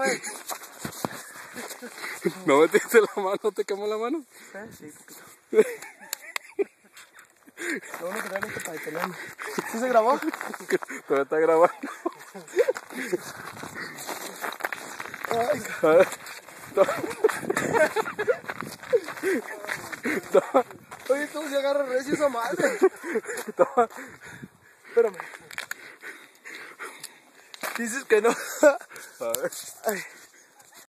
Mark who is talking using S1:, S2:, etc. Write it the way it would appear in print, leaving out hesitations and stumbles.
S1: ¿No metiste la mano? ¿Te quemó la mano?
S2: Sí, poquito. Lo bueno que traen esto para detenerme. ¿Sí se grabó?
S1: Todavía está grabando.
S2: Ay,
S1: A ver. Toma.
S2: oye, ¿cómo se agarra recio esa madre?
S1: Toma.
S2: Espérame. Dices que no.
S1: A ver.
S2: Ay.